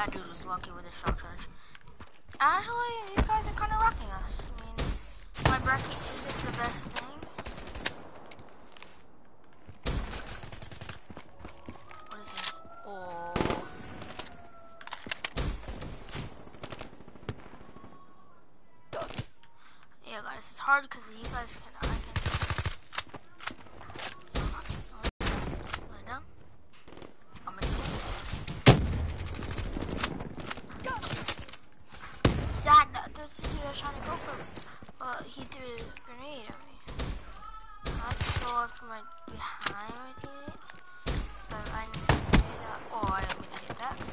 that dude was lucky with his shock charge. Actually, these guys are kind of wrecking us. I mean, my bracket isn't the best thing. What is it? Oh. Yeah, guys, it's hard because you guys can. I can. Lay down. I'm gonna do it. That's the dude I was trying to go for. Well, he threw a grenade at me. I have to go up to my behind my teammates. But I need to get that. Oh, I didn't mean to hit that.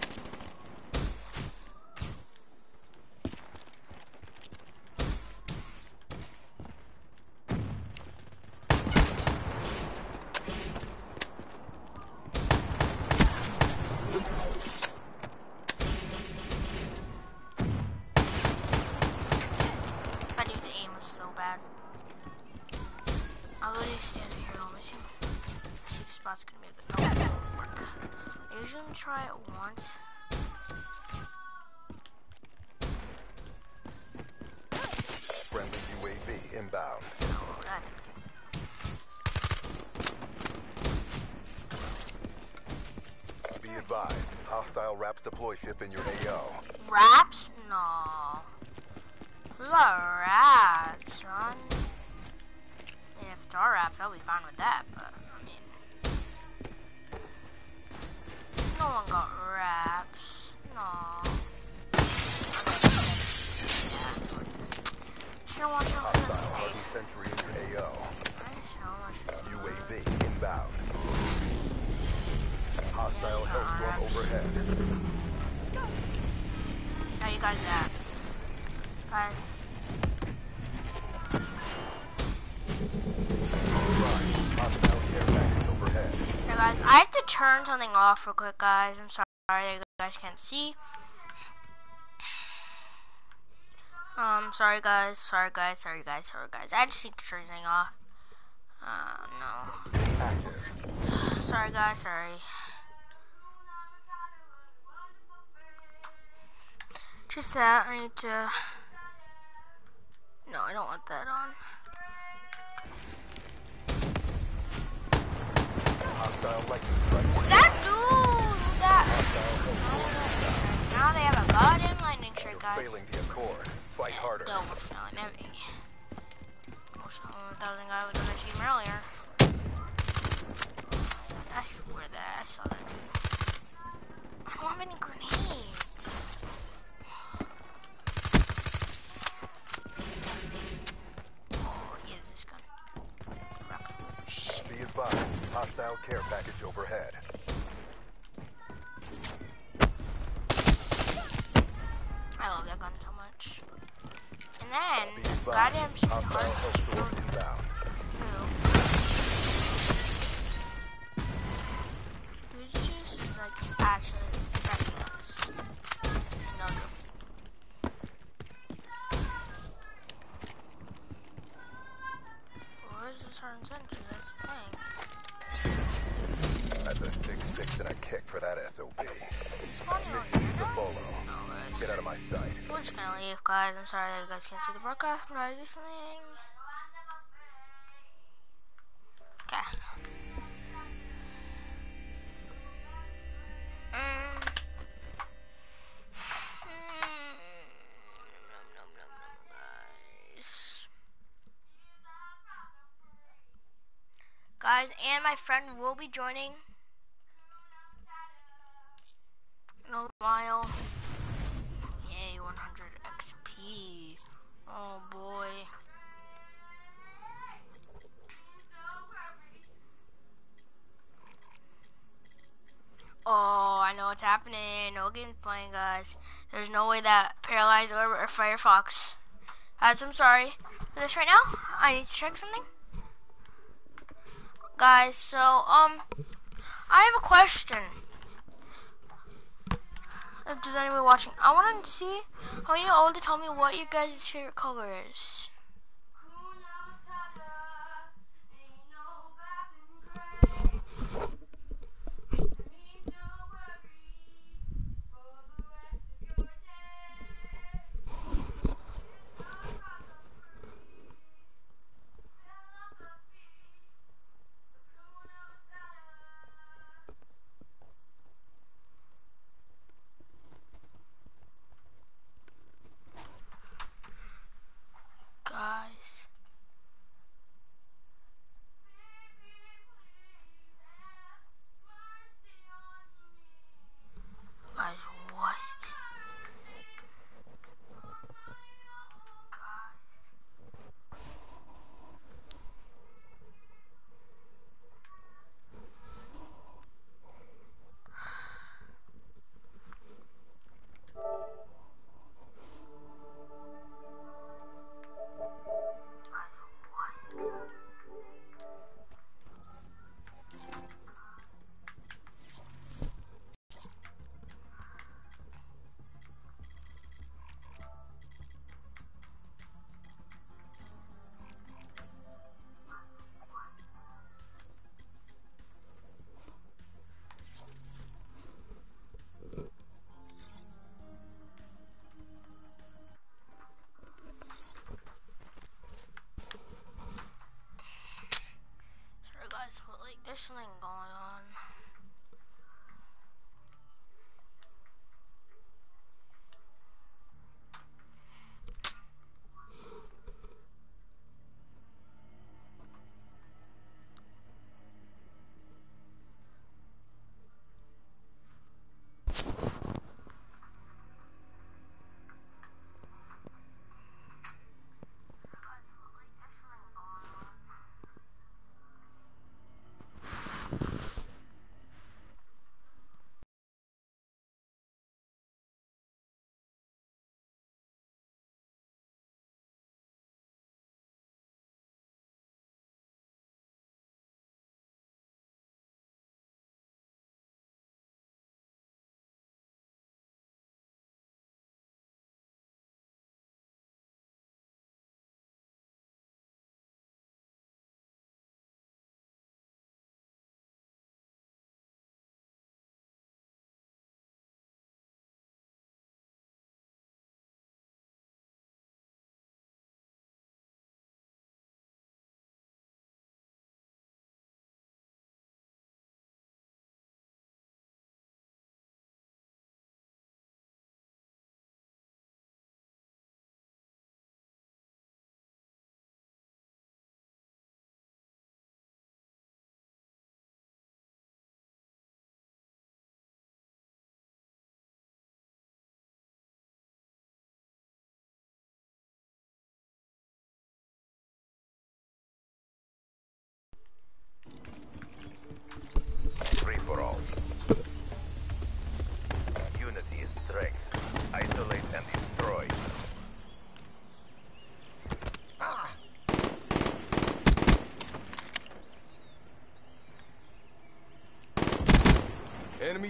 I'll literally stand here on my team. See if spot's gonna be a good. No, it won't work. I usually try it once. Friendly UAV inbound. Oh, that. Be advised, hostile RAPS deploy ship in your AO. Raps? No. Who's got raps, son? I mean, if it's our raps, I'll be fine with that, but, I mean... No one got raps. No. Sure watch out for the Hostile snake. Harvey Sentry in your AO. UAV UAV. inbound. Hostile Hellstorm overhead. Now you guys that. Guys. Alright, hostile care package overhead. Hey guys, I have to turn something off real quick, guys. I'm sorry that you guys can't see. Sorry guys. I just need to turn something off. No. Active. Sorry guys, sorry. Just that, I need to... No, I don't want that on. Hostile lightning strike. That dude! That... Now they have a goddamn lightning strike, guys. Failing the Accord. Fight harder. No, we're not heavy. That was the guy with the other team earlier. I swear that I saw that dude. I don't have any grenades. Oh, he has this gun. Be advised, hostile care package overhead. I love that gun so much. And then, Be advised, goddamn hostile Hellstorm inbound. Who's just like actually wrecking us? No joke. Where's the certain sentry? That's the thing. That's a 6-6 and a kick for that SOB. Spawning Mission is a bolo. No, guys. Get out of my sight. We're just gonna leave, guys. I'm sorry that you guys can't see the broadcast, but I do something. Okay. Guys, and my friend will be joining in a while. Yay, 100 XP. Oh boy. Oh, I know what's happening. No game's playing, guys. There's no way that Paralyzed or Firefox. Guys, I'm sorry for this right now. I need to check something. Guys, so, I have a question. If there's anybody watching, I want to see how you all to tell me what your guys' favorite color is.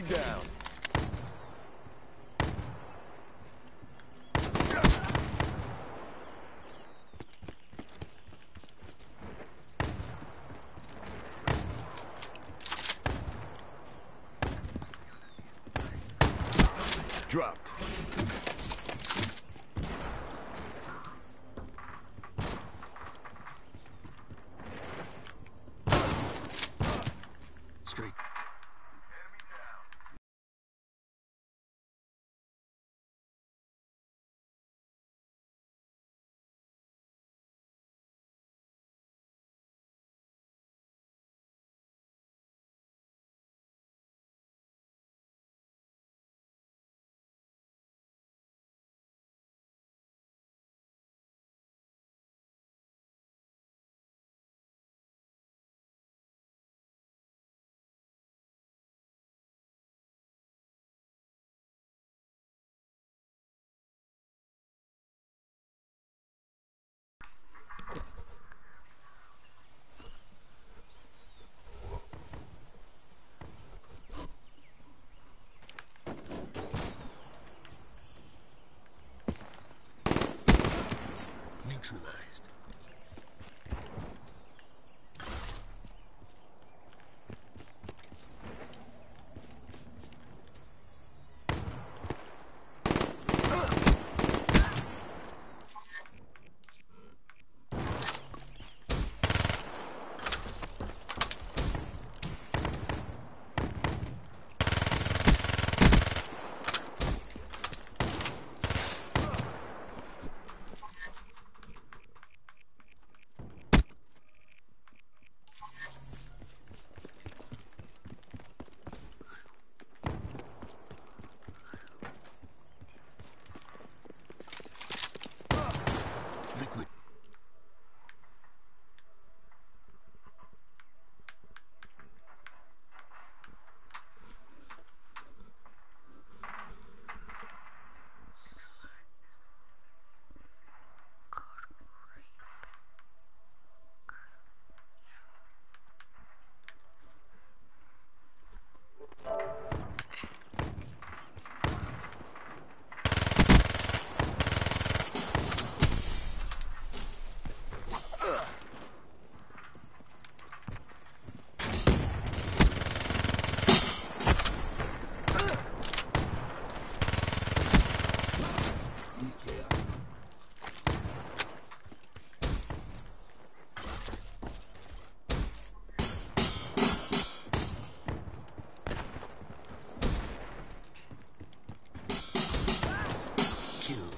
down. Dropped. Straight. Neutralized. Liquid. Killed.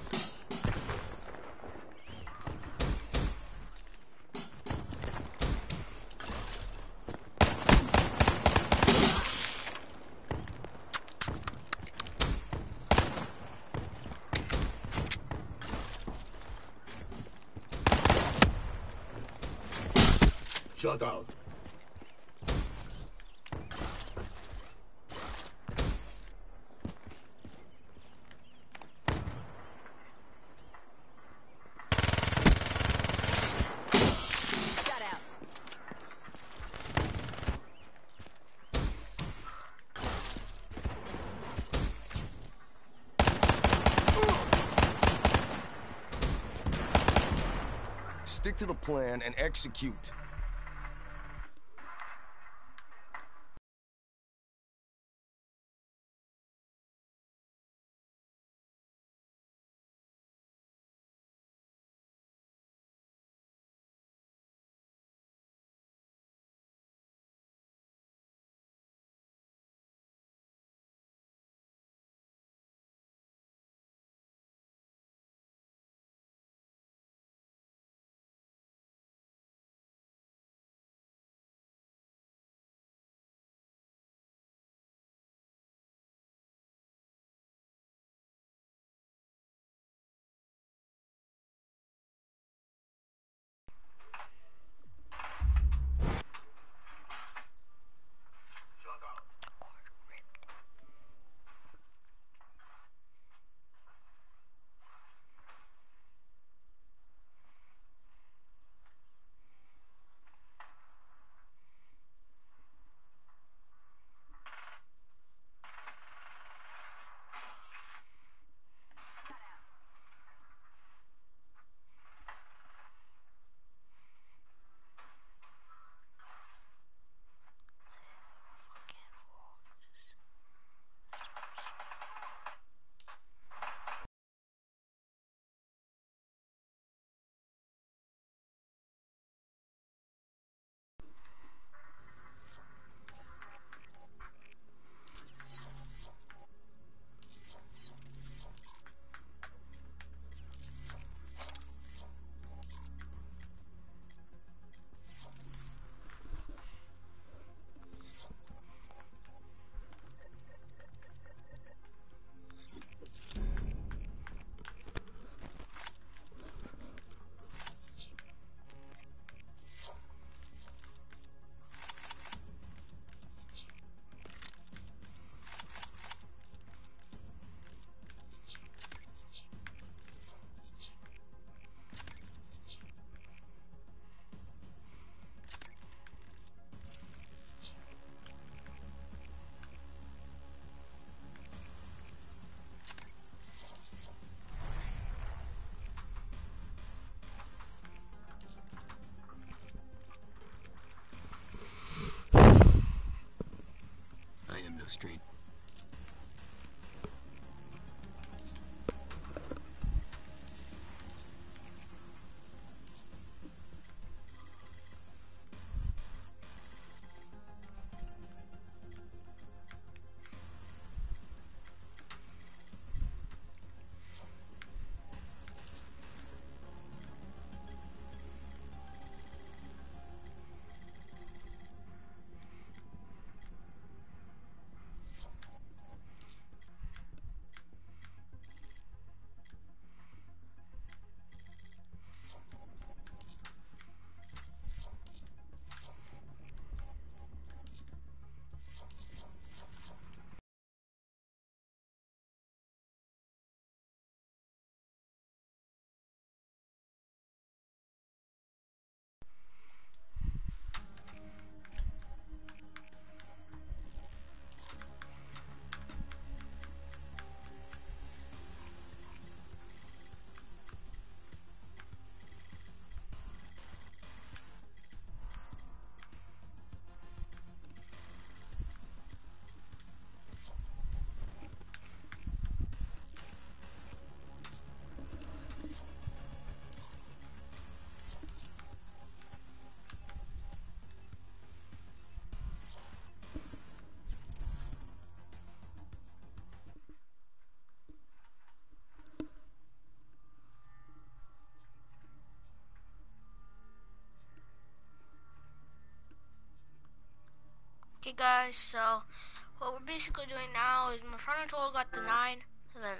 Shut out. Shut out. Stick to the plan and execute. Street. Okay guys, so what we're basically doing now is my friend Total got the 911.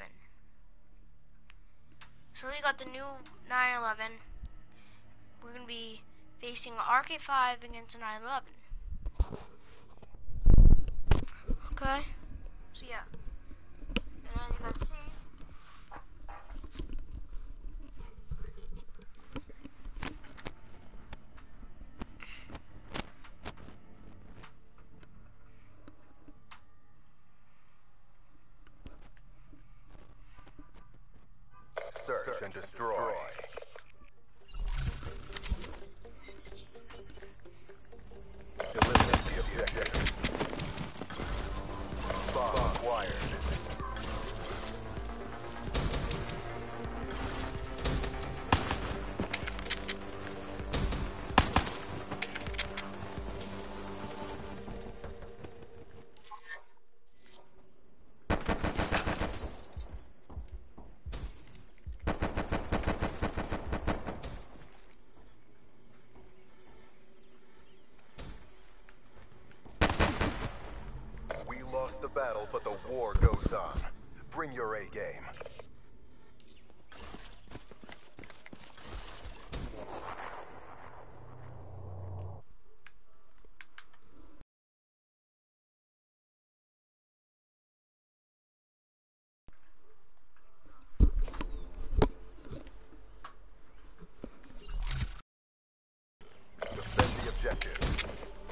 So we got the new 911. We're going to be facing RK5 against the 911. Okay? So yeah. And as you guys see, Search and destroy. Eliminate the objective. Bomb acquired. We lost the battle, but the war goes on. Bring your A game. Defend the objective.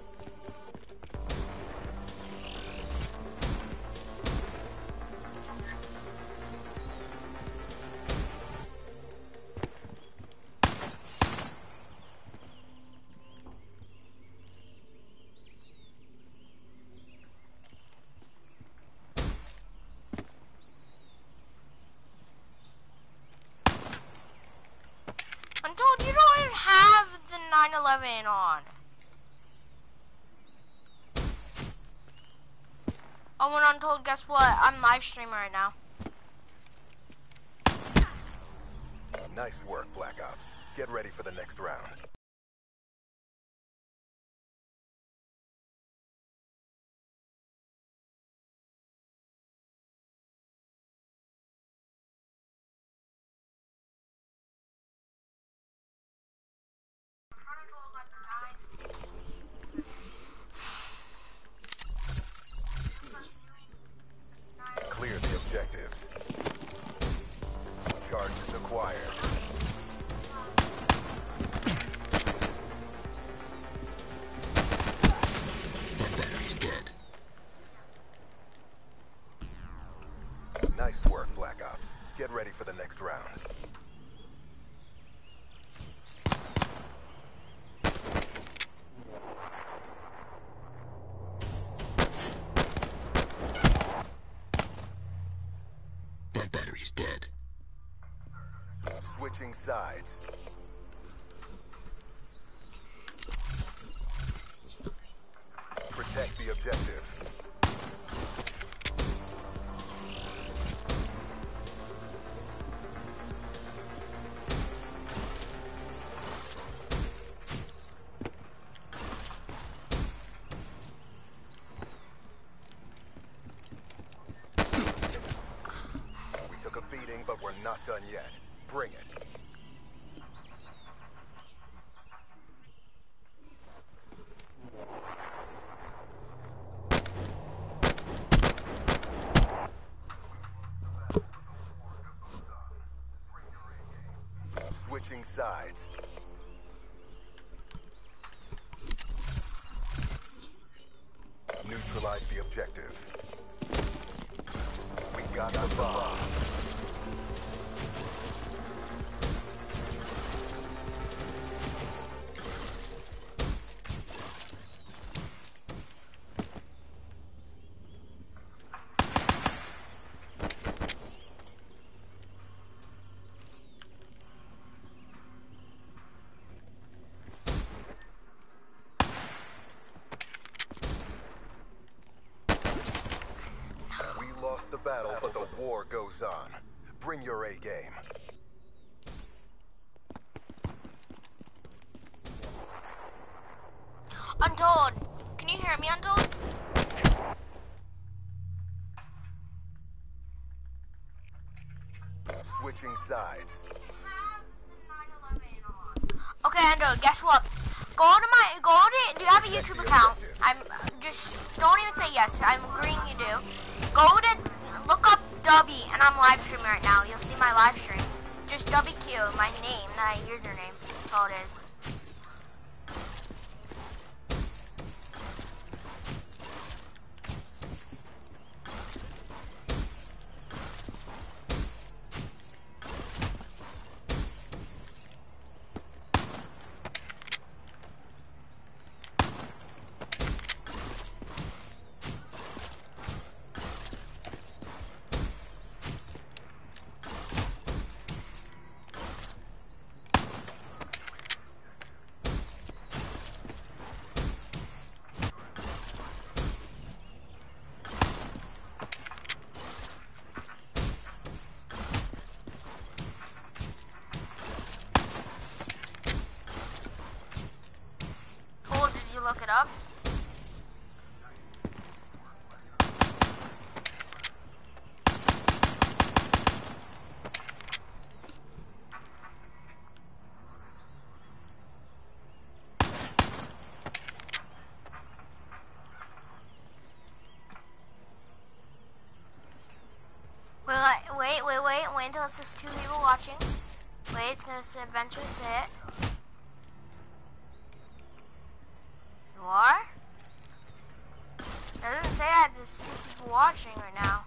I'm told you don't even have the 911 on. Oh, and Untold, guess what? I'm live streaming right now. Nice work, Black Ops. Get ready for the next round. Clear the objectives. Charges acquired. That battery's dead. Nice work, Black Ops. Get ready for the next round. battery's dead. Switching sides. Protect the objective. We took a beating, but we're not done yet. Bring it. Switching sides. Neutralize the objective. We got the bomb. The battle, but the war goes on. Bring your A game. Untold. Can you hear me, Untold? Switching sides. Okay, Untold, guess what? Do you have a YouTube account? Don't even say yes. I'm agreeing you do. Look up Dubby, and I'm live streaming right now. You'll see my live stream. Just WQ, my name, not a username. That's all it is. Look it up. Wait until it says 2 people watching. Wait, it's gonna eventually say it. You are? It doesn't say that there's 2 people watching right now.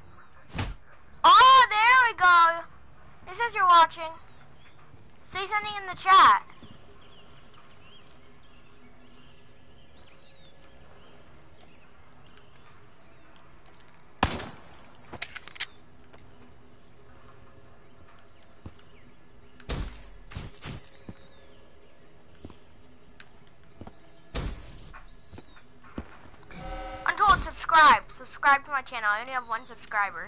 Oh, there we go. It says you're watching. Say something in the chat. Subscribe to my channel. I only have 1 subscriber.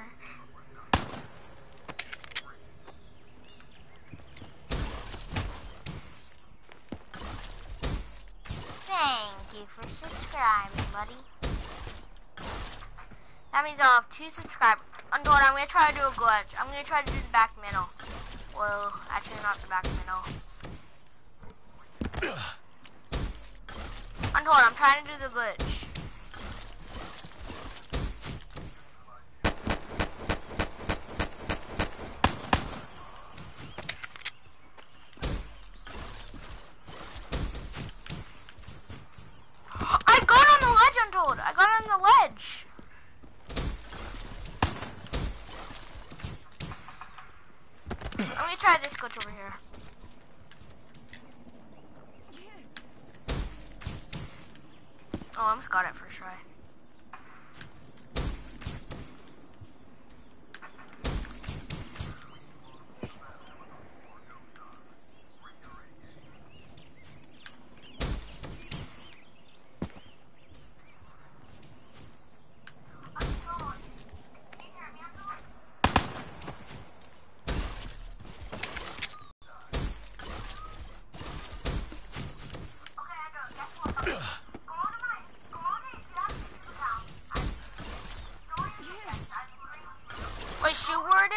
Thank you for subscribing, buddy. That means I'll have 2 subscribers. Untold, I'm gonna try to do a glitch. I'm gonna try to do the back middle. Well, actually not the back middle. Untold, I'm trying to do the glitch. I got on the ledge. I'm gonna try this glitch over here. Oh, I almost got it first try.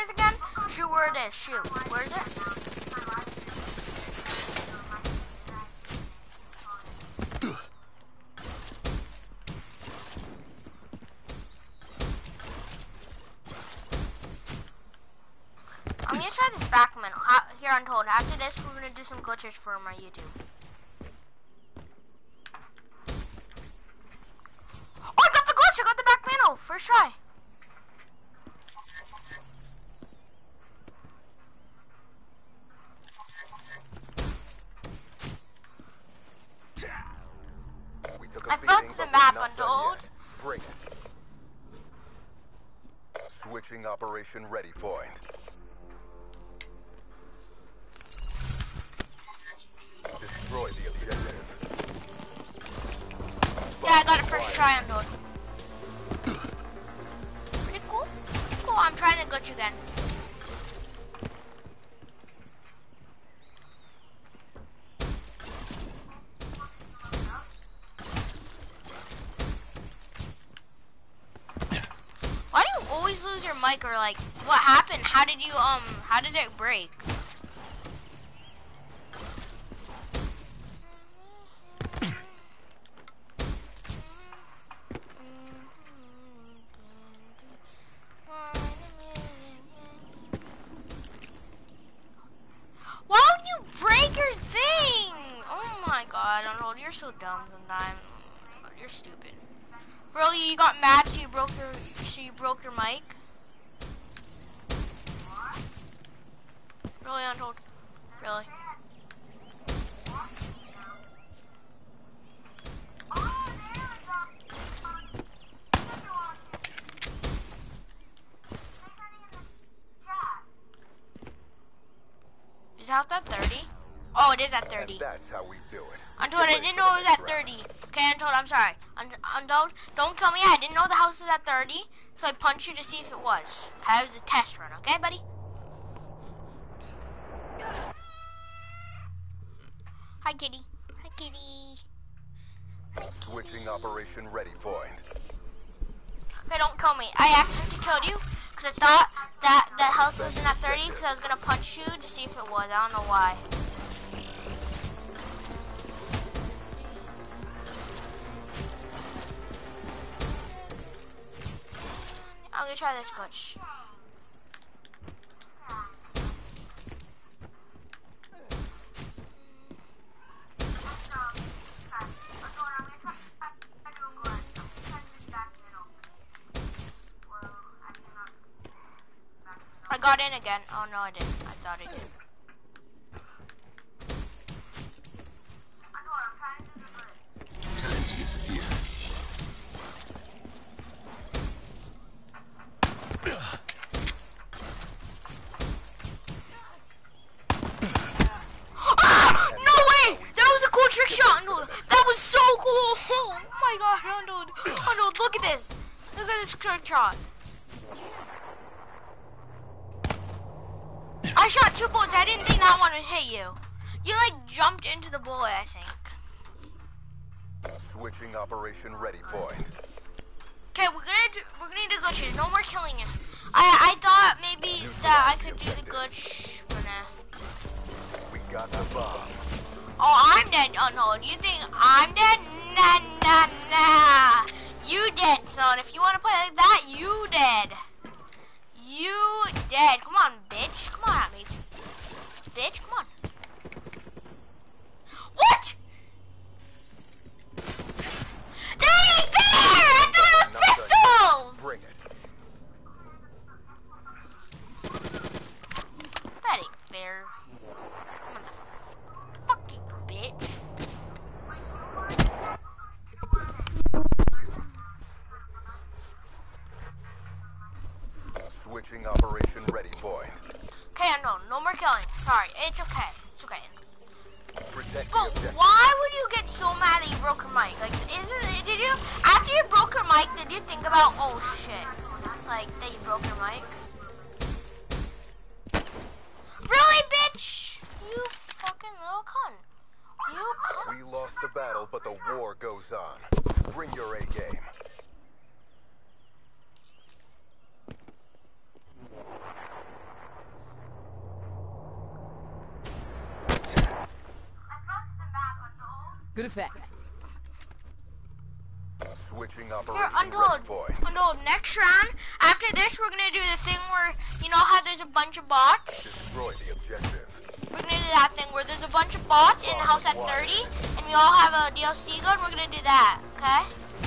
is again? Shoot where it is. Shoot. Where is it? I'm gonna try this back minute. Here, Untold. After this, we're gonna do some glitches for my YouTube. Oh, I got the glitch! I got the back panel! First try. I fucked the map, Untold. Bring it. Switching operation ready point. Destroy the objective. Yeah, I got it first try, Untold. Pretty cool. Cool, I'm trying to glitch again. Why do you always lose your mic, or like, what happened? How did it break? Why would you break your thing? Oh my god, Untold, you're so dumb sometimes. You're stupid. Really, you got mad so you broke your mic? Really, Untold? Really? Is it at 30? Oh, it is at 30. And that's how we do it. Untold, I didn't know it was at 30. Okay, Untold, I'm sorry. Untold, don't kill me. I didn't know the house was at 30, so I punched you to see if it was. That was a test run, okay, buddy? Hi, kitty. Hi, kitty. Switching operation ready point. Okay, don't kill me. I accidentally killed you because I thought that the health wasn't at 30 because I was going to punch you to see if it was. I don't know why. I'm gonna try this glitch. I got in again. Oh no, I didn't. I thought I did. Time to disappear. No way! That was a cool trick shot, Arnold. That was so cool. Oh my god, Arnold. Arnold, look at this. Look at this trick shot. I shot 2 bullets. I didn't think that one would hit you. You like jumped into the bullet, I think. Switching operation ready point. Okay, we're gonna do glitches. No more killing him. I thought maybe that I could do the glitch for now. We got the bomb. Oh, I'm dead. Oh no, you think I'm dead? Nah, nah, nah. You dead, son. If you want to play like that, you dead. You dead. Come on, bitch. Come on at me. Bitch, come on. What? That ain't fair! I thought it was pistols! Bring it. That ain't fair. Motherfuck you, bitch. Switching operation ready point. Okay, no more killing. Sorry, it's okay. It's okay. Protect the But objective. why would you get so mad that you broke your mic? Like, did you, after you broke your mic, did you think about, oh shit, like, that you broke your mic? Really, bitch? You fucking little cunt. You cunt. We lost the battle, but the war goes on. Bring your A game. Good effect. Switching Here, operation Untold. ready point. Untold. Next round, after this, we're gonna do the thing where, you know how there's a bunch of bots? Destroy the objective. We're gonna do that thing where there's a bunch of bots in the house at 30, and we all have a DLC gun. We're gonna do that, okay?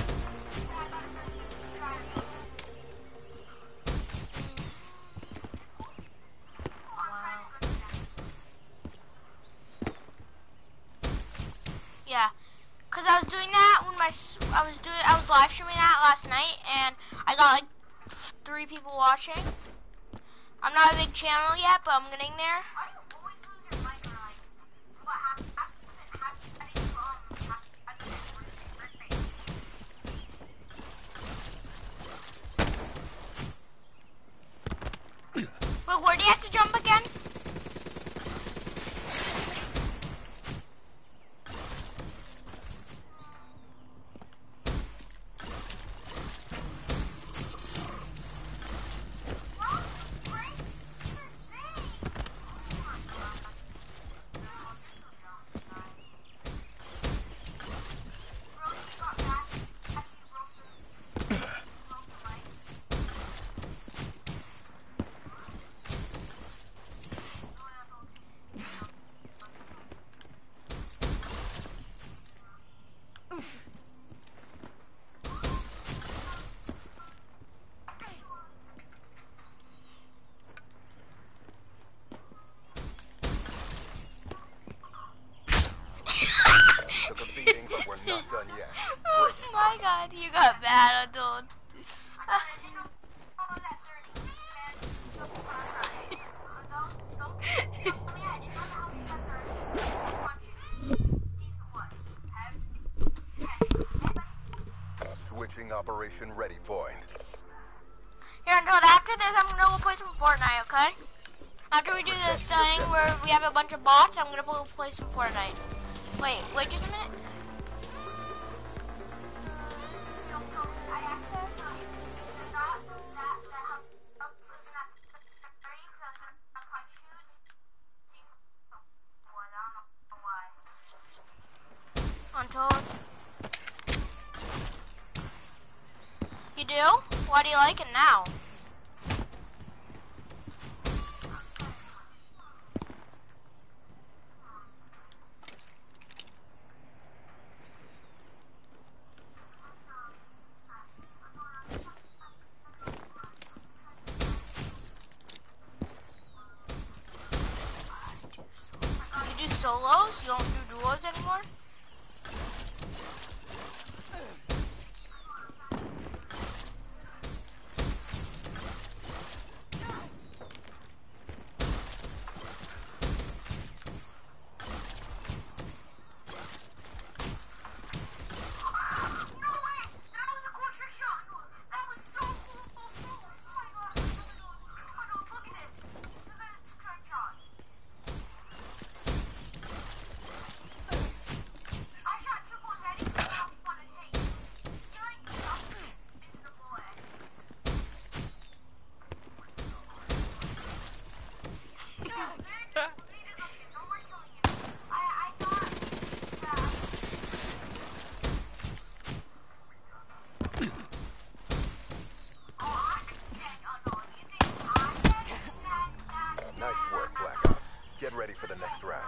Yeah, cause I was doing that when I was live streaming that last night, and I got like 3 people watching. I'm not a big channel yet, but I'm getting there. Why do you always lose your mic or like what happened? But where do you have to jump again? Took a beating, but we're not done yet. Oh my god, you got bad, adult. Switching operation ready point. Here, adult, after this, I'm gonna go play some Fortnite, okay? After we do this thing where we have a bunch of bots, I'm gonna go play some Fortnite. Wait just a minute. Untold. You do? Why do you like it now? You do solos? You don't do duos anymore? Nice work, Black Ops. Get ready for the next round.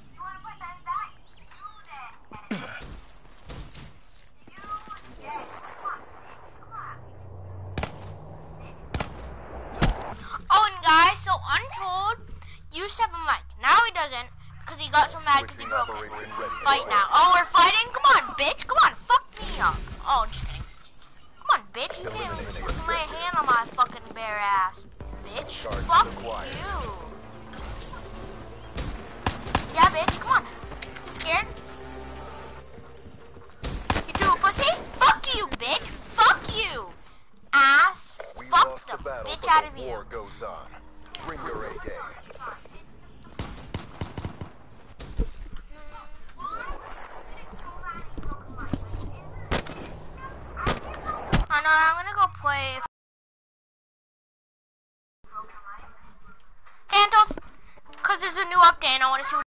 Oh, and guys, so Untold used to have a mic. Now he doesn't because he got so mad because he broke it. Operation ready Fight now. Oh, we're fighting? Come on, bitch. Come on, fuck me up. Oh, just kidding. Come on, bitch. You can't put my hand on my fucking bare ass, bitch. Fuck you. Yeah, bitch. Come on. You scared? You do a pussy? Fuck you, bitch. Fuck you. Ass. We Fuck lost the the battle, bitch but out the of you. war goes on. Bring your A game.